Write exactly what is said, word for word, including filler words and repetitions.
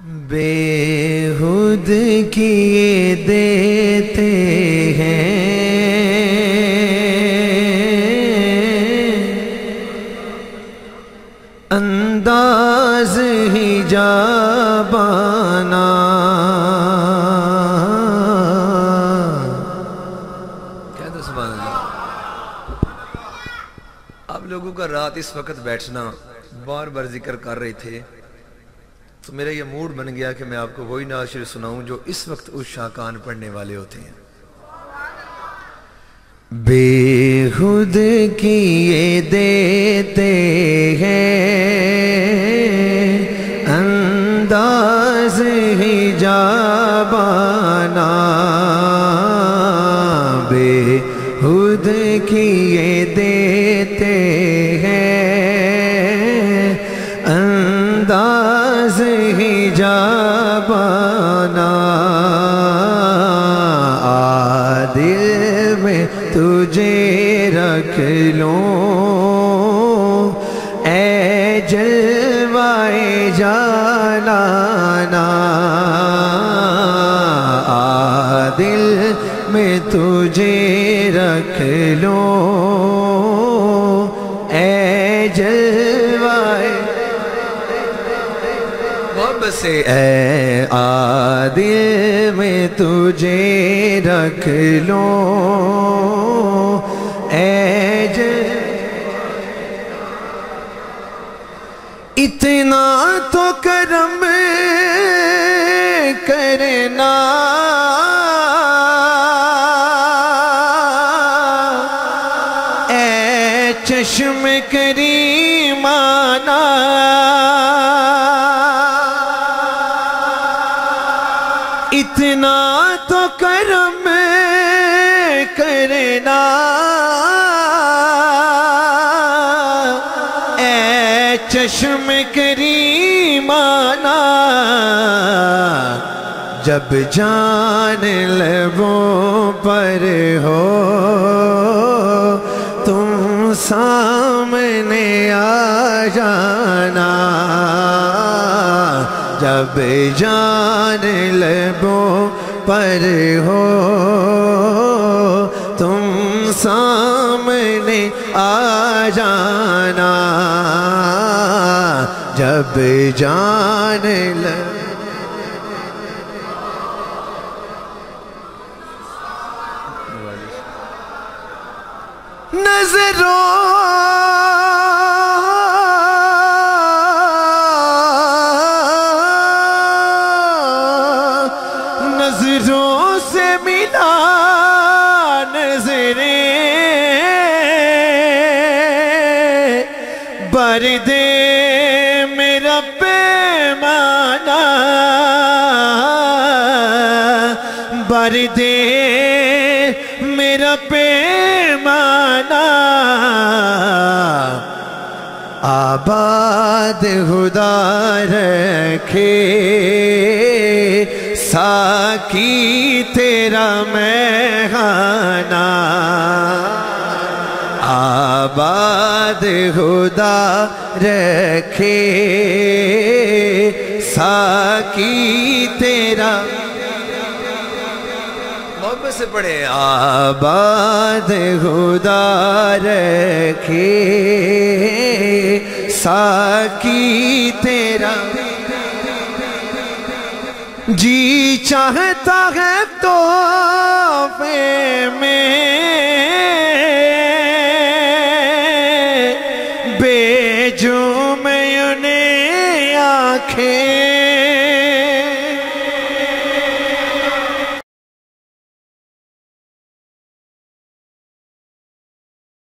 بےخود کیے دیتے ہیں انداز ہی جابانا، کہہ دو سبحان اللہ۔ آپ لوگوں کا رات اس وقت بیٹھنا بار بار ذکر کر رہے تھے تو میرا یہ موڈ بن گیا کہ میں آپ کو وہی نعت شریف سناؤں جو اس وقت اس شاکان پڑھنے والے ہوتے ہیں۔ بےخود کیے دیتے ہیں انداز ہی جابانا، بےخود کیے دیتے ہیں انداز ہی جابانا، عادل میں تجھے رکھ لوں اے جلوائے جانانا، عادل میں تجھے رکھ لوں اے جلوائے محبت سے، اے عادل میں تجھے رکھ لوں اے جلوائے، اتنا تو کرم کرنا اے چشم کریمانہ، اتنا تو کرم کرنا اے چشم کریمانہ، جب جان لبوں پر ہو تم سامنے آ جانا، جب جان لبوں پر ہو تم سامنے آ جانا، جب جان لبوں نظروں نظروں سے ملا نظریں بر دے میرا پیمانہ، بر دے میرا پیمانہ، آباد خدا رکھے ساکی تیرا میخانہ، آباد خدا رکھے ساکی تیرا، محبت سے پڑھے، آباد خدا رکھے ساکی تیرا، جی چاہتا ہے تحفے میں بھیجوں میں انہیں آنکھیں